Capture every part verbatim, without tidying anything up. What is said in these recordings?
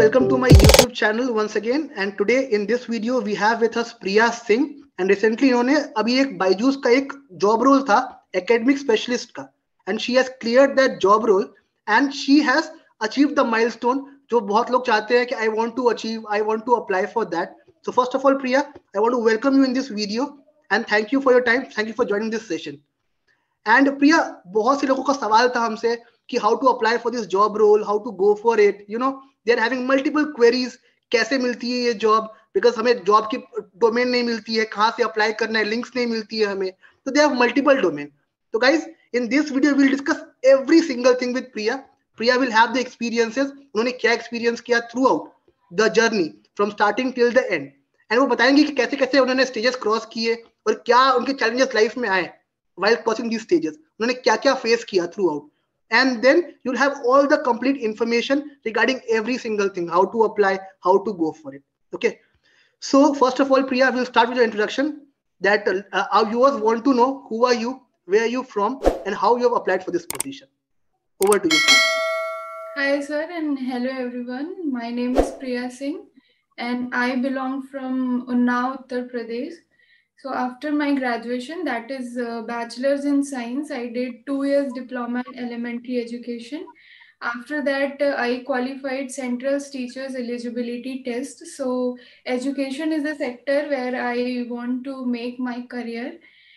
welcome to my YouTube channel once again. And today in this video we have with us Priya Singh. And recently इन्होंने अभी एक बायजूस का एक job role था academic specialist का, and she has cleared that job role and she has achieved the milestone जो बहुत लोग चाहते हैं कि I want to achieve, I want to apply for that. So first of all, Priya, I want to welcome you in this video and thank you for your time. Thank you for joining this session. And Priya, बहुत से लोगों का सवाल था हमसे कि how to apply for this job role, how to go for it. You know, they are having multiple queries. कैसे मिलती है ये job? Because हमें job की domain नहीं मिलती है, कहाँ से apply करना है, links नहीं मिलती है हमें. So they have multiple domain. So guys, in this video we'll discuss every single thing with Priya. Priya will have the experiences. उन्होंने क्या experience किया throughout the journey from starting till the end. And वो बताएंगे कि कैसे कैसे उन्होंने stages cross किए और क्या उनके challenges life में आए while crossing these stages. उन्होंने क्या क्या face किया throughout. And then you'll have all the complete information regarding every single thing, how to apply, how to go for it. Okay. So first of all, Priya, we'll start with your introduction. That uh, our viewers want to know who are you, where are you from, and how you have applied for this position. Over to you, Priya. Hi, sir, and hello, everyone. My name is Priya Singh, and I belong from Unnao, Uttar Pradesh. So after my graduation, that is uh, bachelor's in science, I did two years diploma in elementary education. After that, uh, I qualified Central Teachers Eligibility Test. So education is a sector where I want to make my career.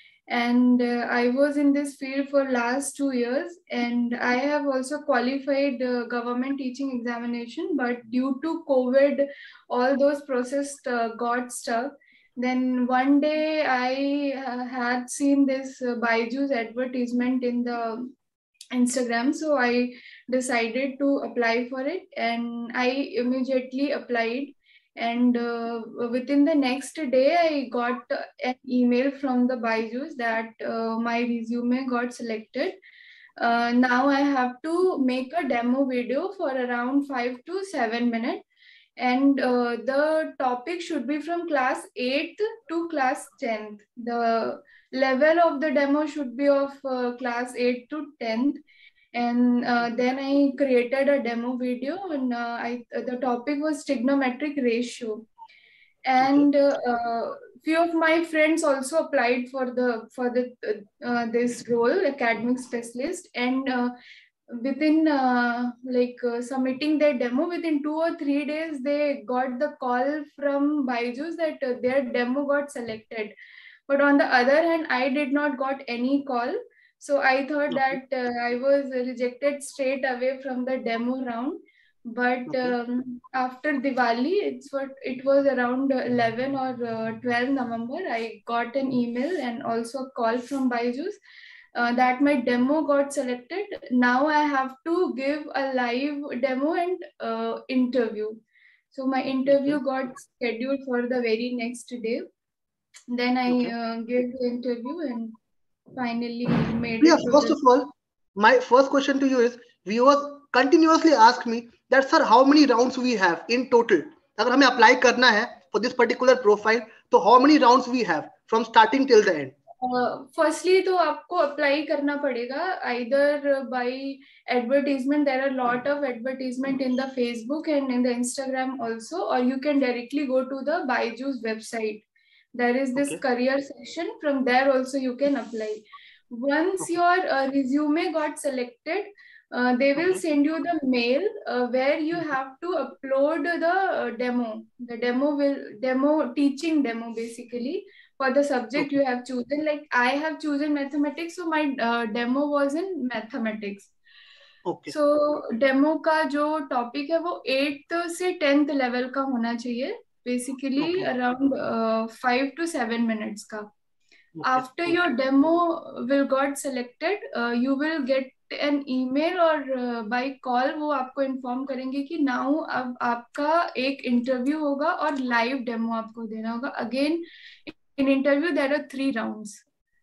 And uh, I was in this field for last two years, and I have also qualified uh, government teaching examination, but due to COVID, all those process uh, got stuck. Then one day I uh, had seen this uh, Byju's advertisement in the Instagram, so I decided to apply for it, and I immediately applied. And uh, within the next day, I got an email from the Byju's that uh, my resume got selected. Uh, now I have to make a demo video for around five to seven minutes. And uh, the topic should be from class eighth to class tenth. The level of the demo should be of uh, class eighth to tenth. And uh, then I created a demo video, and uh, I the topic was trigonometric ratio. And uh, uh, few of my friends also applied for the for the uh, this role, academic specialist, and uh, within uh, like uh, submitting their demo, within two or three days they got the call from Byju's that uh, their demo got selected. But on the other hand, I did not got any call. So I thought Okay. that uh, I was rejected straight away from the demo round. But Okay. um, after Diwali, it's what it was around eleven or uh, twelve November, I got an email and also a call from Byju's uh, that my demo got selected. Now I have to give a live demo and uh, interview. So my interview Okay. got scheduled for the very next day. Then I Okay. uh, gave the interview and finally made Priya, it to first the. of all, my first question to you is, viewers continuously ask me that sir, how many rounds we have in total? अगर हमें apply करना है for this particular profile, तो how many rounds we have from starting till the end? Firstly uh, तो आपको apply करना पड़ेगा either by advertisement. There are a lot of advertisement in the Facebook and in the Instagram also, or you can directly go to the Byju's website. There is this Okay. career section. From there also you can apply. Once Okay. your uh, resume got selected, uh, they will Okay. send you the mail uh, where you have to upload the uh, demo. The demo will demo teaching demo basically for the subject Okay. you have chosen. Like I have chosen mathematics, so my uh, demo was in mathematics. Okay. So demo का जो topic है वो eighth से tenth level का होना चाहिए. Basically Okay. around uh, five to seven minutes का. Okay. After Okay. your demo will got selected, uh, you will get an email or uh, by call वो आपको inform करेंगे कि now अब आपका एक interview होगा और live demo आपको देना होगा. Again, in interview there are three rounds.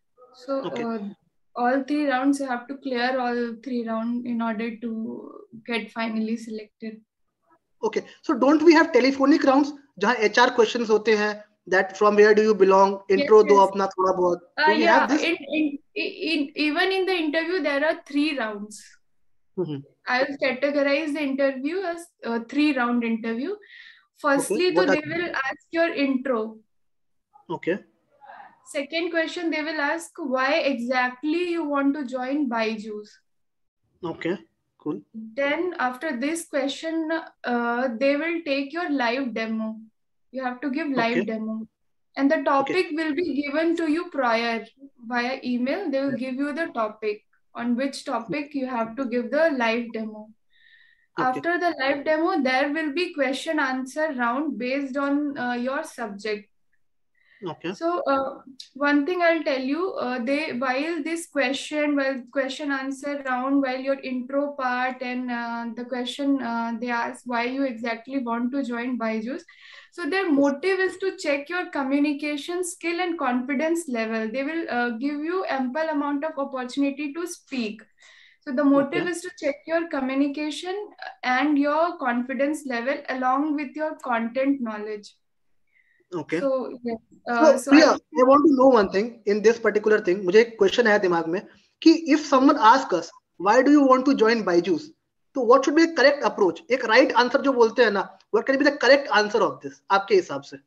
So Okay. uh, all three rounds you have to clear all three rounds in order to get finally selected. Okay. So don't we have telephonic rounds जहाँ H R questions होते हैं that from where do you belong, intro Yes, दो yes. अपना थोड़ा बहुत. Uh, Do we yeah, have this? in, in, in, even in the interview, there are three rounds. Mhm. I will categorize the interview as a three round interview. Firstly, Okay. so What are they will ask your intro. Okay. Second question, they will ask why exactly you want to join Byju's. Okay. Cool. Then after this question, uh, they will take your live demo. You have to give live Okay. demo. And the Okay. topic will be given to you prior via email. They will give you the topic, on which topic you have to give the live demo. Okay. After the live demo, there will be question answer round based on uh, your subject. Okay. So uh, one thing I'll tell you, uh, they while this question, while question answer round, while your intro part and uh, the question uh, they ask why you exactly want to join Byju's. So their motive is to check your communication skill and confidence level. They will uh, give you ample amount of opportunity to speak. So the motive Okay. is to check your communication and your confidence level along with your content knowledge. Okay. So yes, So uh, so I Priya, think I want to know one thing in this particular thing. मुझे एक question है दिमाग में कि if someone asks us why do you want to join Byju's, तो what should be the correct approach? एक right answer जो बोलते हैं ना, what can be the correct answer of this आपके हिसाब से?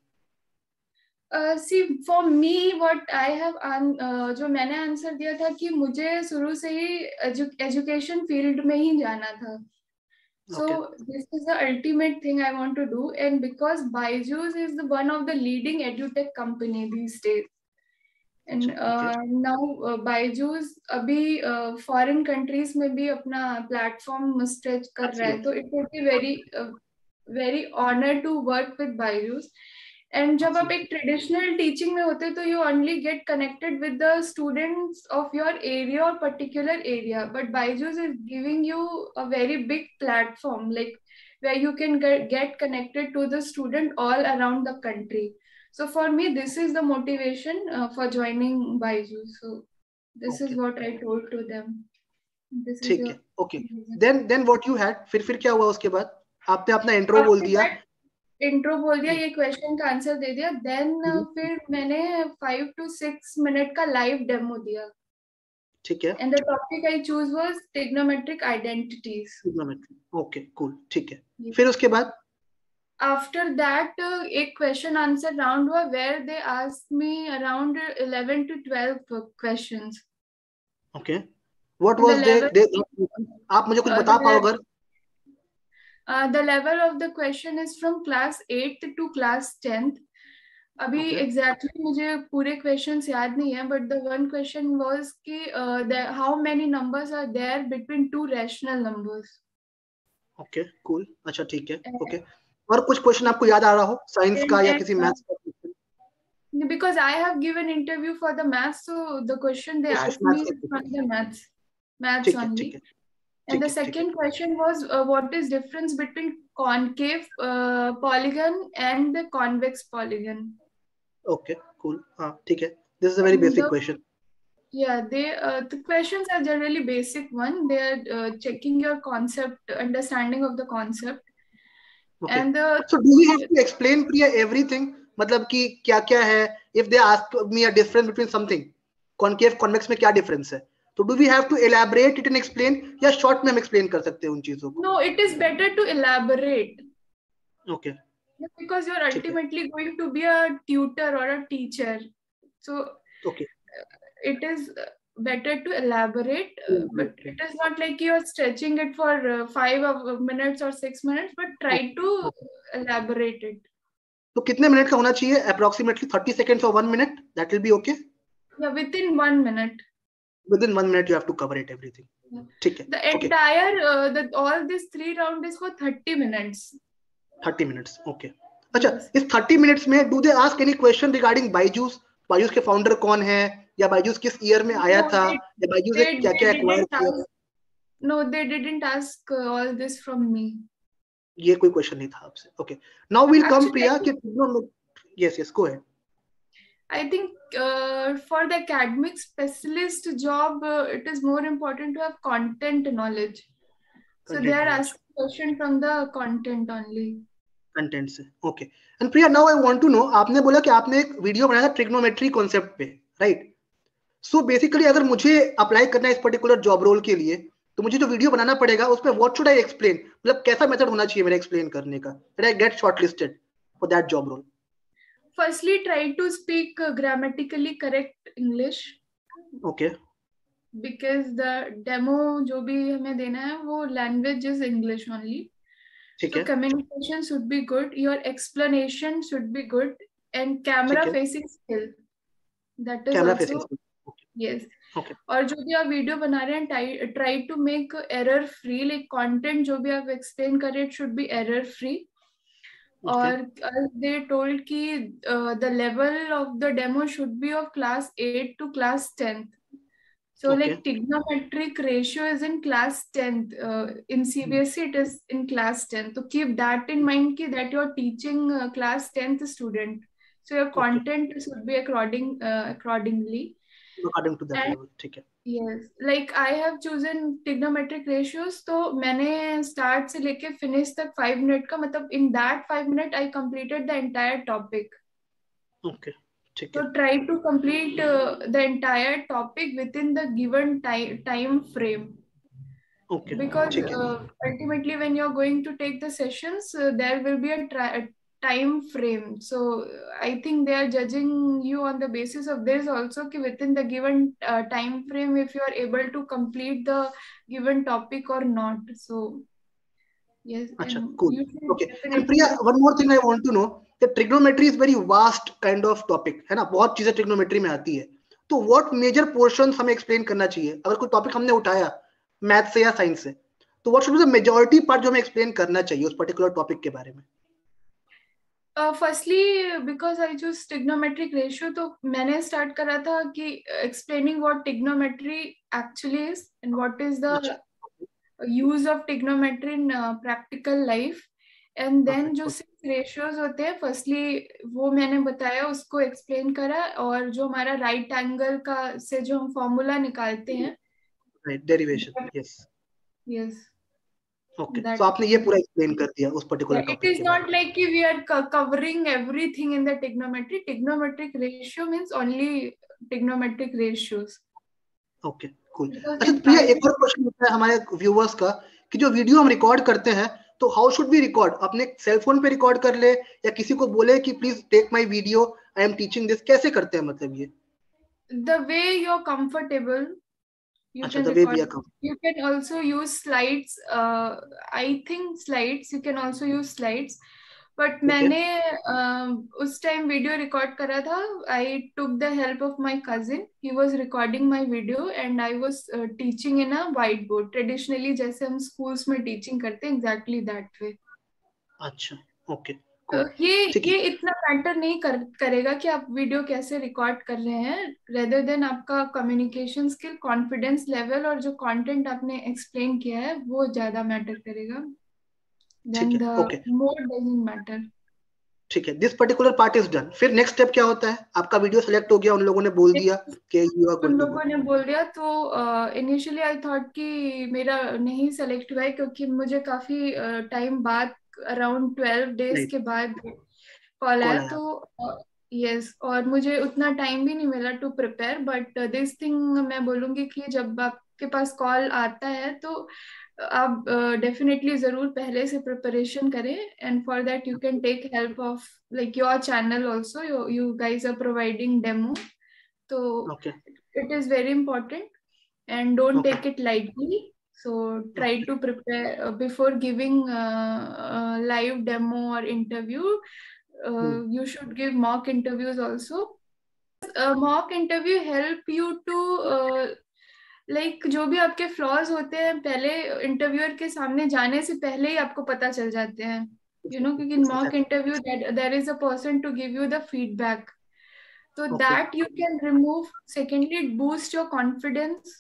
Uh, see, for me, what I have an, uh, जो मैंने आंसर दिया था कि मुझे शुरू से ही एजुकेशन फील्ड में ही जाना था. So Okay. this is the ultimate thing I want to do, and because Byju's is the one of the leading edutech company these days, and अच्छा, okay. uh, now uh, Byju's अभी uh, foreign countries में भी अपना platform stretch कर रहा है, तो it would be very uh, very honored to work with Byju's. And जब आप एक traditional teaching में होते तो you only get connected with the students of your area or particular area, but Byju's is giving you a very big platform, like where you can get, get connected to the student all around the country. So for me, this is the motivation uh, for joining Byju's. So this Okay. is what I told to them. This is ठीक your है. Okay. Then then what you had? फिर फिर क्या हुआ उसके बाद? आपने अपना intro After बोल दिया. that, इंट्रो बोल दिया, ये क्वेश्चन का आंसर दे दिया, देन फिर मैंने फाइव टू सिक्स मिनट का लाइव डेमो दिया. ठीक है. And the topic I choose was trigonometric identities. Trigonometry. Okay, cool. ठीक है. फिर उसके बाद आफ्टर दैट एक क्वेश्चन आंसर राउंड हुआ where they asked me around eleven to twelve questions. Okay. What was they आप मुझे कुछ बता पाओ अगर? Uh, the level of the question is from class eighth to class tenth. अभी Okay. exactly मुझे पूरे questions याद नहीं है, but the one question was कि uh, there, how many numbers are there between two rational numbers. Okay, cool. अच्छा ठीक है. Okay. और कुछ क्वेश्चन आपको याद आ रहा हो साइंस का या किसी मैथ्स का? Because I have given interview for the maths, so the question they asked me is from the maths, maths only. And the second question was uh, what is difference between concave uh, polygon and the convex polygon? Okay, cool. हाँ ठीक है. This is a very And basic the, question. Yeah, they uh, the questions are generally basic one. They are uh, checking your concept, understanding of the concept. Okay. And the, so do we have to explain Priya everything? मतलब कि क्या क्या है? If they ask me a difference between something, concave, convex में क्या difference है? तो do we have to elaborate it and explain या short में हम explain कर सकते हैं उन चीजों को? No, it is better to elaborate. Okay. Because you're ultimately going to be a tutor or a teacher. So okay. It is better to elaborate, uh, but it is not like you're stretching it for uh, five uh, minutes or six minutes, but try okay. to okay. elaborate it. तो कितने minute का होना चाहिए? Approximately thirty seconds or one minute? That will be okay? Yeah, within one minute. Within one minute you have to cover it everything. Yeah. ठीक है. The entire, okay. uh, the, all this three round is for thirty minutes. thirty minutes, okay. अच्छा, इस thirty minutes में do they ask any question regarding Byju's? Byju's के founder कौन है? या Byju's किस year में आया no, था? They, या Byju's ने क्या क्या acquire किया? No, they didn't ask uh, all this from me. ये कोई question नहीं था आपसे. Okay. Now we'll Actually, come Priya कि no, yes yes go ahead. I think uh, for the academic specialist job, uh, it is more important to have content knowledge. So content they are knowledge. Asking question from the content only. Content से, okay. And Priya, now I want to know, आपने बोला कि आपने एक video बनाया था trigonometry concept पे, right? So basically अगर मुझे apply करना है इस particular job role के लिए, तो मुझे जो वीडियो बनाना पड़ेगा उसमें व्हाट शुड आई एक्सप्लेन, मतलब कैसा मेथड होना चाहिए मेरा एक्सप्लेन करने का, that I get shortlisted for that job role? Firstly, try to speak uh, grammatically correct English. Okay. Because the demo जो भी हमें देना है वो language is English only. ठीक So है. communication should be good. Your explanation should be good, and camera facing skill. That is Camera also facing skill. Okay. Yes. Okay. और जो भी आप वीडियो बना रहे हैं, try to make error free. Like content जो भी आप explain कर रहे हैं, it should be error free. Okay. और uh, they told कि uh, the level of the demo should be of class eight to class tenth. So Okay. like trigonometric ratio is in class tenth. Uh, in C B S E it is in class tenth. So keep that in mind ki that you're teaching uh, class tenth student. So your content okay. should be according uh, accordingly. According to that and, level. ठीक है. Yes, like I have chosen trigonometric ratios. तो मैंने start से लेके finish तक five minute का, मतलब in that five minute I completed the entire topic. Okay. So try to complete uh, the entire topic within the given time time frame. Okay. Because uh, ultimately when you're going to take the sessions, uh, there will be a, a time frame. So I think they are judging you on the basis of this also, ki within the given uh, time frame, if you are able to complete the given topic or not. So yes. Achha, and cool. you should Okay. definitely... And Priya, one more thing I want to know, that trigonometry is very vast kind of topic, है ना, बहुत चीजें trigonometry में आती है. तो what major portions हमें explain करना चाहिए? अगर कोई topic हमने उठाया मैथ से या साइंस से, तो what should be the majority part जो हमें explain करना चाहिए उस particular topic के बारे में? Uh, firstly, because I choose trigonometric ratio, तो मैंने start करा था कि explaining what trigonometry actually is and what is the अच्छा. use of trigonometry in uh, practical life. And then okay. जो six ratios होते हैं, firstly वो मैंने बताया, उसको explain करा, और जो हमारा right angle का से जो हम formula निकालते हैं, right, derivation, that, yes, yes. Okay. That, so आपने ये पूरा explain कर दिया उस particular yeah, topic. It is not like we are co covering everything in the trigonometry. Trigonometric ratio means only trigonometric ratios. Okay, cool. अच्छा प्रिया, एक और question होता है हमारे व्यूअर्स का कि जो वीडियो हम रिकॉर्ड करते हैं, तो हाउ शुड वी रिकॉर्ड? अपने सेल फोन पे रिकॉर्ड कर ले या किसी को बोले कि please take my video, I am teaching this, कैसे करते हैं मतलब ये? The way you're comfortable. You Achha, can record. You can also use slides. Uh, I think slides. You can also use slides. But okay. मैंने uh, उस time video record करा था. I took the help of my cousin. He was recording my video and I was uh, teaching in a whiteboard. Traditionally जैसे हम schools में teaching करते हैं, exactly that way. अच्छा, okay. Cool. ये ये इतना मैटर नहीं कर, करेगा कि आप वीडियो कैसे रिकॉर्ड कर रहे हैं, रेदर देन आपका कम्युनिकेशन स्किल, कॉन्फिडेंस लेवल और जो कंटेंट आपने एक्सप्लेन किया है वो ज्यादा मैटर करेगा. Then the more doesn't matter. ठीक है, this particular part is done. फिर नेक्स्ट स्टेप क्या होता है? आपका वीडियो सेलेक्ट हो गया, उन लोगों ने बोल दिया कि you are good to go. उन लोगों ने बोल दिया तो इनिशियली आई थॉट कि मेरा नहीं सेलेक्ट हुआ है, क्योंकि मुझे काफी टाइम uh, बाद अराउंड ट्वेल्व डेज के बाद कॉल आया. तो यस uh, yes, और मुझे उतना टाइम भी नहीं मिला to prepare. But this thing मैं बोलूंगी कि जब आपके पास कॉल आता है तो आप डेफिनेटली uh, जरूर पहले से प्रिपरेशन करें. And for that you can take help of like your channel also. You guys are providing demo, so okay. It is very important and don't okay. take it lightly. So try okay. to prepare uh, before giving uh, a live demo or interview. Uh, hmm. You should give mock interviews also. A mock interview help you to uh, like जो भी आपके flaws होते हैं पहले interviewer के सामने जाने से पहले ही आपको पता चल जाते हैं, you know, क्योंकि in mock interview that there is a person to give you the feedback. So okay. that you can remove. Secondly, it boosts your confidence,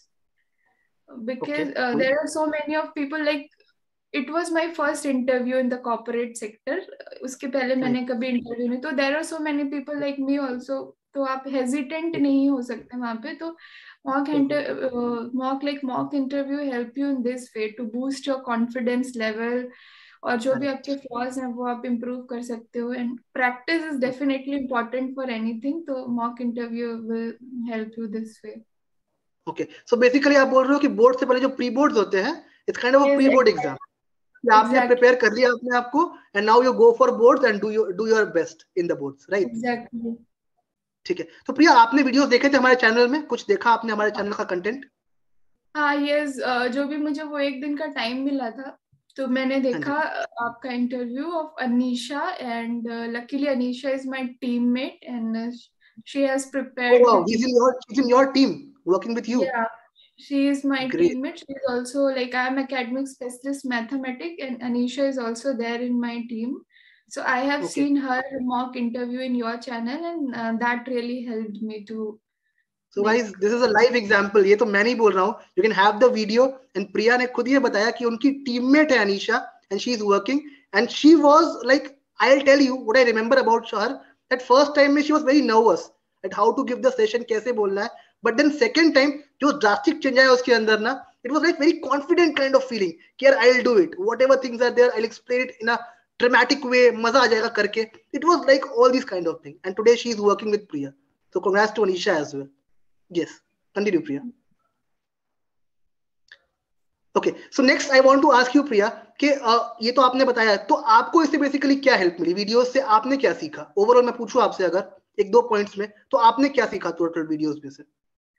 because okay. uh, there are so many of people, like it was my first interview in the corporate sector. उसके पहले मैंने कभी interview नहीं, तो there are so many people like me also. तो आप hesitant नहीं हो सकते वहाँ पे. तो mock inter uh, mock like mock interview help you in this way to boost your confidence level. और जो भी आपके फ्लॉज हैं वो आप इम्प्रूव कर सकते हो. And practice is definitely important for anything. तो mock interview will help you this way. Okay, so basically आप बोल रहे हो कि बोर्ड से पहले जो प्री बोर्ड्स होते हैं, it's kind of a pre board exam, आपने प्रिपेयर कर लिया अपने आप को and now you go for boards and do your do your best in the boards, right? Exactly. ठीक है, तो प्रिया आपने वीडियोस देखे थे हमारे चैनल में, कुछ देखा आपने हमारे चैनल का कंटेंट? हाँ यस, जो भी मुझे वो एक दिन का टाइम मिला था तो मैंने देखा आपका interview of Anisha, and luckily Anisha is my teammate and she has prepared. Oh wow, he's in your he's in your team working with you. Yeah, she is my Great. teammate. She is also like I am academic specialist mathematics, and Anisha is also there in my team. So I have Okay. seen her mock interview in your channel, and uh, that really helped me to. So guys, this is a live example. ये तो मैं नहीं बोल रहा हूँ. You can have the video. And Priya ने खुद ये बताया कि उनकी teammate है Anisha, and she is working. And she was like, I'll tell you what I remember about her. That first time में she was very nervous at how to give the session, कैसे बोलना है. But then second time जो drastic change आया उसके अंदर ना, it was like very confident kind of feeling. कि यार I'll do it. Whatever things are there, I'll explain it in a dramatic way. मजा आ जाएगा करके. It was like all these kind of things. And today she is working with Priya. So congrats to Anisha as well. Yes, continue, Priya. Okay, so next I want to ask you, Priya, कि uh, ये तो आपने बताया, तो आपको इससे basically क्या help मिली? Videos से आपने क्या सीखा? ओवरऑल मैं पूछूं आपसे अगर एक दो पॉइंट्स में, तो आपने क्या सीखा टोटल वीडियोस में से?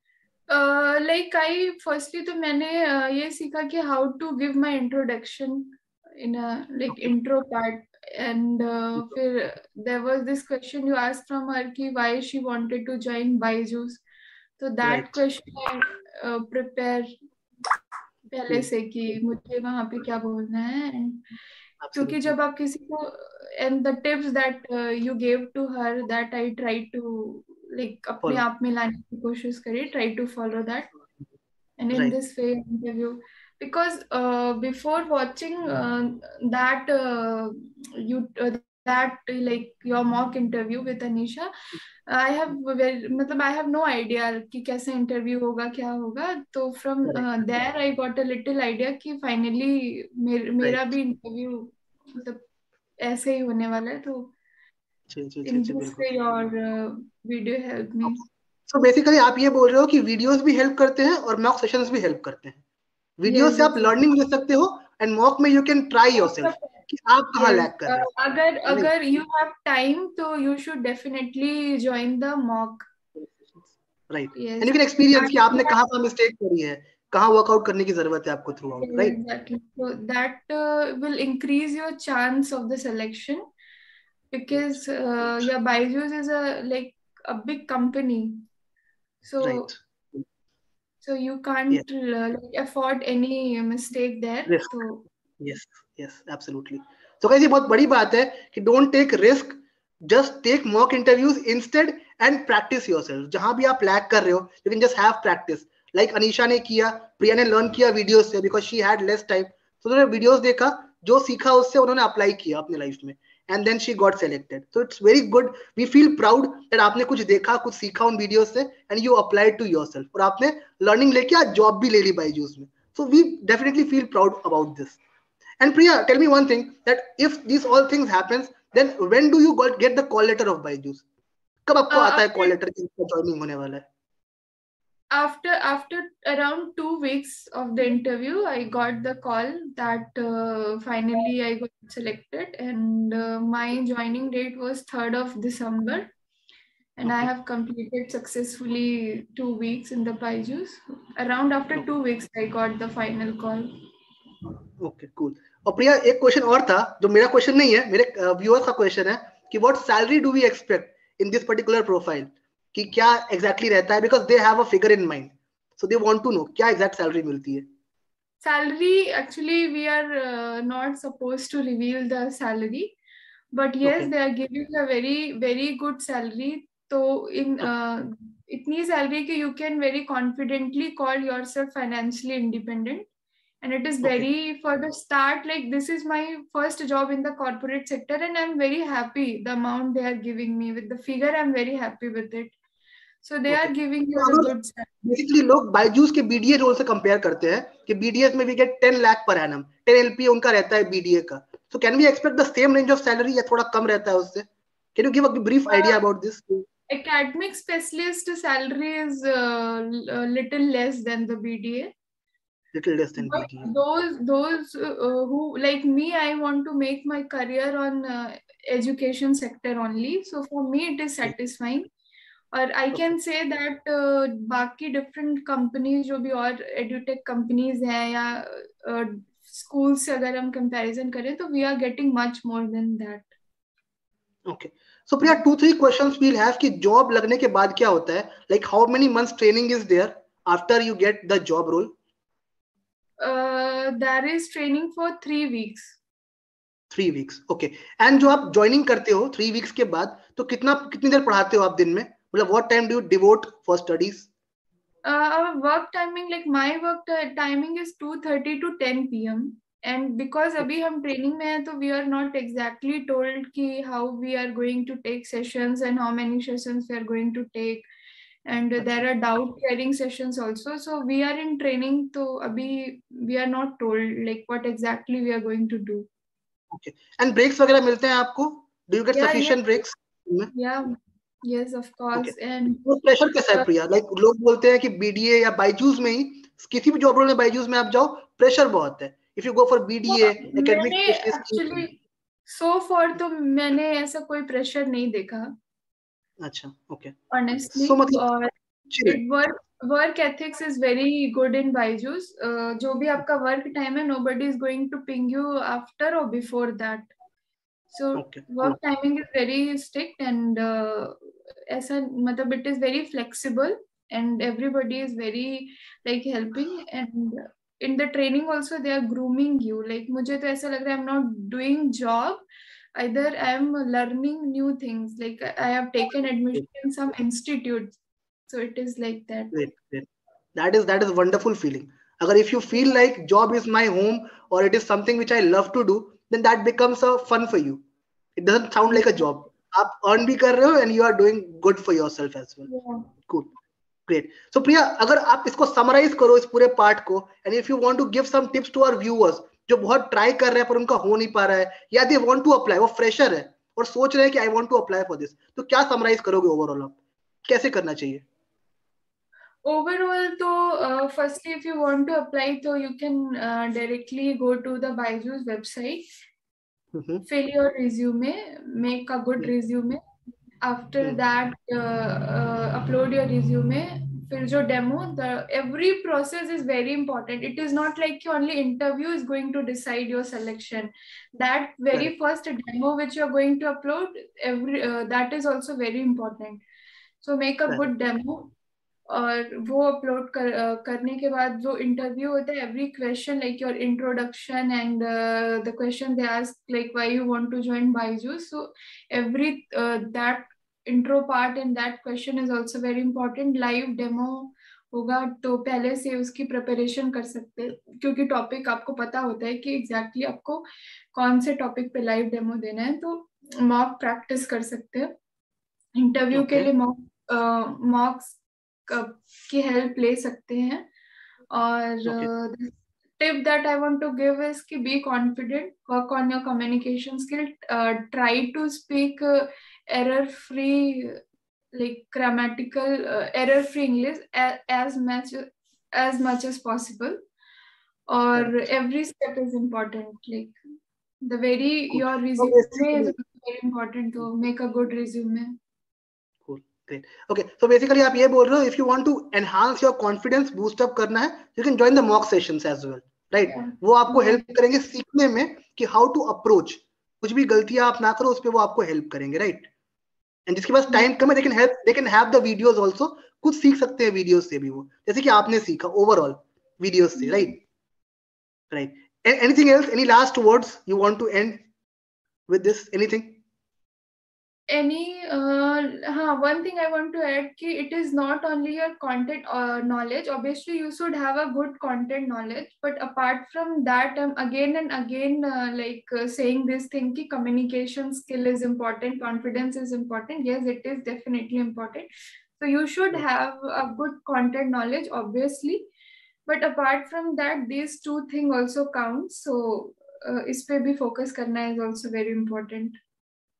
लाइक आई फर्स्टली तो मैंने uh, ये सीखा कि how to give my introduction in like intro part, and uh, फिर there was this question you asked from her कि why she wanted to join Byju's. तो दैट क्वेश्चन प्रिपेयर पहले से कि मुझे वहां पे क्या बोलना है, एंड क्योंकि जब आप किसी को and the tips that you gave to her that I try to like अपने आप में लाने की कोशिश करी, try to follow that and in this way interview, because uh, before watching uh, that uh, you uh, that like your mock interview with Anisha, I have very, मतलब I have no idea कि कैसे interview होगा क्या होगा. तो from uh, there I got a little idea कि finally मेर, मेरा भी इंटरव्यू मतलब ऐसे ही होने वाला है. तो in this way your uh, video helped me. So basically आप ये बोल रहे हो कि वीडियोस भी हेल्प करते हैं और मॉक सेशंस भी हेल्प करते हैं. वीडियो yes, से आप लर्निंग ले सकते हो एंड मॉक में यू कैन ट्राई योरसेल्फ कि आप कहां लैग कर रहे हो. अगर अगर यू हैव टाइम तो you should definitely join the mock, right? And you can experience कि आपने कहां कहां मिस्टेक करी है, कहां वर्कआउट करने की जरूरत है आपको throughout, right? Exactly. So that will increase your chance of the selection, because या Byju's is a like a big company, so so you can't yes. uh, like afford any mistake there. Risk. So yes yes absolutely. So guys, ये बहुत बड़ी बात है कि don't take risk, just take mock interviews instead and practice yourself. जहां भी आप lag कर रहे हो you can just have practice, like Anisha ने किया, प्रिया ने learn किया वीडियोस से because she had less time. So उन्होंने वीडियोस देखा, जो सीखा उससे उन्होंने अप्लाई किया अपने लाइफ में, and then she got selected. So it's very good. We feel proud that आपने कुछ देखा, कुछ सीखा उन वीडियोस से and you applied to yourself. और आपने learning लेके आज job भी ले ली Byju's में. So we definitely feel proud about this. And Priya, tell me one thing, that if these all things happens, then when do you got get the call letter of Byju's? कब आपको आता है call letter कि joining होने वाला है? After after around two weeks of the interview, I got the call that uh, finally I got selected, and uh, my joining date was third of December, and okay. I have completed successfully two weeks in the Byju's. Around after okay. two weeks, I got the final call. Okay, cool. और प्रिया एक question और था जो मेरा question नहीं है, मेरे viewers का क्वेश्चन है कि what salary do we expect in this particular profile, कि क्या एग्जैक्टली रहता है, because they have a figure in mind, so they want to know क्या एग्जैक्ट सैलरी मिलती है. Salary actually we are not supposed to reveal the salary, but yes they are giving a very very good salary. तो इन इतनी salary कि you can very confidently call yourself financially independent, and it is very okay. for the start, like this is my first job in the corporate sector and I'm very happy the amount they are giving me with the figure. I'm very happy with it, so they okay. are giving you so a good salary. Basically लोग Byju's के B D A role से compare करते हैं कि B D S में we get ten lakh per annum, ten L P A उनका रहता है B D A का. So can we expect the same range of salary या थोड़ा कम रहता है उससे? Can you give a brief idea uh, about this? academic specialist salary is uh, a little less than the B D A. Little less than But B D A. those those uh, who like me, I want to make my career on uh, education sector only. So for me, it is satisfying. और I can say that बाकी different companies जो भी और edutech companies हैं या school uh, से अगर हम कंपैरिजन करें तो we are getting much more than that. Okay so Priya, two three questions we'll have कि जॉब लगने के बाद क्या होता है, like how many months training is there after you get the job role? There is training for three weeks. Three weeks, okay. And जो आप joining करते हो थ्री वीक्स के बाद, तो कितना कितनी देर पढ़ाते हो आप दिन में? मतलब what time do you devote for studies? Work timing, like my work timing is two thirty to ten P M. And because अभी हम ट्रेनिंग में हैं तो we are not exactly told कि how we are going to take sessions and how many sessions we are going to take, and Achha. There are doubt clearing sessions also, so we are in training, so abhi we are not told like what exactly we are going to do. Okay. And breaks वगैरह मिलते हैं आपको? Do you get yeah, sufficient yeah. breaks? Yeah, yes of course. Okay. And वो pressure कैसा है प्रिया? Like like, लोग बोलते हैं कि बीडीए या बायजूस में ही, किसी भी जॉब रोल में बायजूस में आप जाओ, प्रेशर बहुत है. If you go for BDA academic specialist, actually so for तो मैंने ऐसा कोई प्रेशर नहीं देखा. अच्छा, ओके. ऑनेस्टली so, मतलब it work work ethics is very good in Byju's. जो भी आपका वर्क टाइम है, nobody is going to ping you after और before that. So work timing is very strict and ऐसा मतलब it is very flexible and everybody is very like helping. And in the training also they are grooming you. Like मुझे तो ऐसा लग रहा है I'm not doing job, either I am learning new things. Like I have taken admission in some institutes, so it is like that. Great, great. That is that is wonderful feeling. Agar if you feel like job is my home or it is something which I love to do, then that becomes a fun for you. It doesn't sound like a job. आप earn भी कर रहे हो and you are doing good for yourself as well. Yeah. Cool. Great. So Priya, अगर आप इसको summarize करो इस पूरे part को, and if you want to give some tips to our viewers जो बहुत try कर रहे हैं पर उनका हो नहीं पा रहा है, या they want to apply, वो fresher है और सोच रहे हैं कि I want to apply for this, तो क्या summarize करोगे overall आप? कैसे करना चाहिए? Overall, तो uh, firstly, if you want to apply, तो you can uh, directly go to the Byju's website, mm-hmm. fill your resume, make a good mm-hmm. resume. After mm-hmm. that, uh, uh, upload your resume. फिर जो demo, the every process is very important. It is not like only interview is going to decide your selection. That very right. first demo which you are going to upload, every uh, that is also very important. So make a right. good demo. और वो upload कर uh, करने के बाद जो interview होता है, every question like your introduction and the question they ask like why you want to join Byju's. So every that intro part in that question is also very important. Live demo होगा तो पहले से उसकी preparation कर सकते हैं, क्योंकि topic आपको पता होता है कि एग्जैक्टली exactly आपको कौन से टॉपिक पे लाइव डेमो देना है, तो मॉक प्रैक्टिस कर सकते हैं. Interview okay. के लिए मॉक मॉक्स की हेल्प ले सकते हैं. और tip that I want to give is कि be confident, work on your communication skill, try to speak error free, like grammatical uh, error free English as, as much as much as possible. Or right. every step is important, like the very cool. your resume so is very important to make a good resume. Cool, great. Okay, so basically आप ये बोल रहे हो, if you want to enhance your confidence, boost up करना है, you can join the mock sessions as well, right? yeah. वो आपको yeah. help करेंगे सीखने में कि how to approach, कुछ भी गलतियां आप ना करो उस पे वो आपको help करेंगे, right? एंड जिसके पास टाइम कम है, they can help, they can have the videos also, कुछ सीख सकते हैं वीडियोस से भी, वो जैसे कि आपने सीखा ओवरऑल वीडियोस से, right right. Anything else, any last words you want to end with this? Anything? Any uh, हाँ, one thing I want to add कि it is not only your content uh, knowledge. Obviously you should have a good content knowledge, but apart from that I'm again and again uh, like uh, saying this thing कि communication skill is important, confidence is important. Yes, it is definitely important. So you should have a good content knowledge obviously, but apart from that these two things also count. So uh, इस पे भी focus करना is also very important.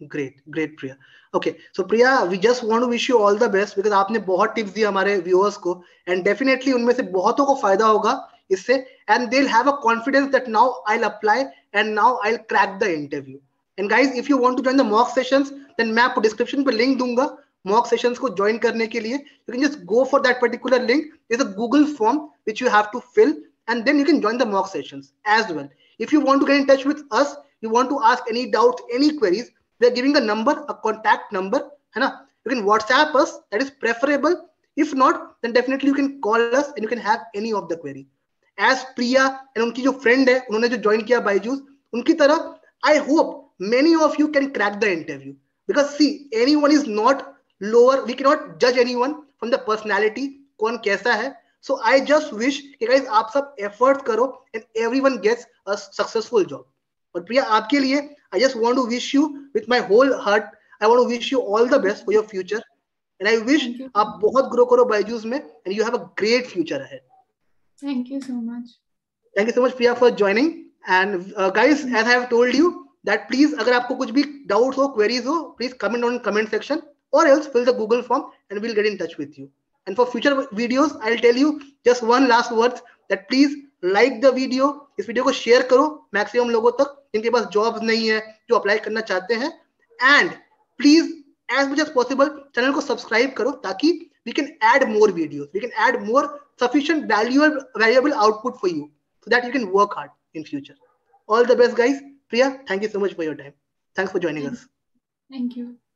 Great great Priya. Okay so Priya we just want to wish you all the best because आपने बहुत tips दी हमारे viewers को and definitely उनमें से बहुतों को फायदा होगा इससे and they will have a confidence that now I will apply and now I will crack the interview. And guys if you want to join the mock sessions then मैं आपको description पे लिंक दूंगा mock sessions को join करने के लिए. You can just go for that particular link. Is a Google form which you have to fill and then you can join the mock sessions as well. If you want to get in touch with us, you want to ask any doubts, any queries, we are giving a number, a contact number, है ना? You can WhatsApp us, that is preferable. If not, then definitely you can call us and you can have any of the query. As Priya and उनकी जो friend है, उन्होंने जो join किया Byju's, उनकी तरह I hope many of you can crack the interview. Because see, anyone is not lower. We cannot judge anyone from the personality. कौन कैसा है? So I just wish कि guys आप सब effort करो and everyone gets a successful job. और प्रिया आपके लिए I just want to wish you with my whole heart. I want to wish you all the best for your future. And I wish आप बहुत grow करो Byju's में and you have a great future ahead. Thank you so much. Thank you so much Priya for joining. And uh, guys, as I have told you that please अगर आपको कुछ भी doubts हो, queries हो, please comment on comment section or else fill the Google form and we'll get in touch with you. And for future videos, I'll tell you just one last word that please like the video. इस video को share करो maximum लोगों तक जिनके पास jobs नहीं है जो apply करना चाहते हैं. And please as much as possible channel को सब्सक्राइब करो ताकि we can add more videos, we can add more sufficient valuable valuable output for you so that you can work hard in future. All the best guys. Priya, thank you so much for your time. Thanks for joining us. Thank you.